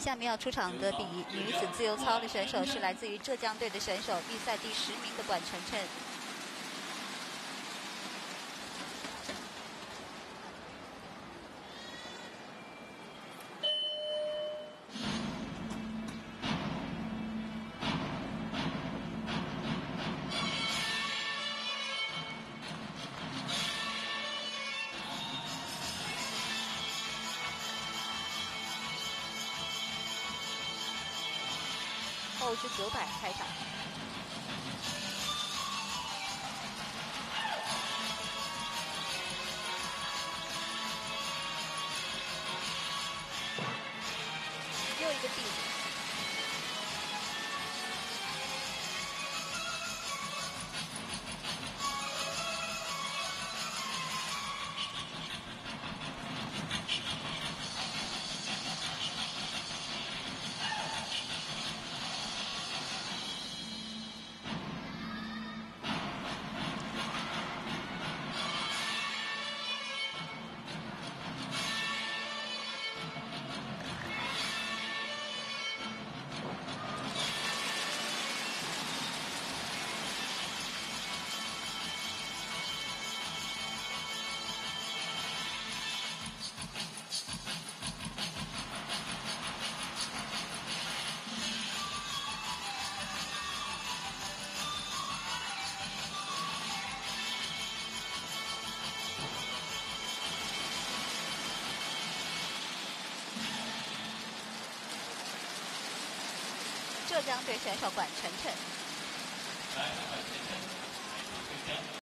下面要出场的比女子自由操的选手是来自于浙江队的选手，比赛第10名的管晨晨。后是900开场。又一个地。浙江队选手管晨晨。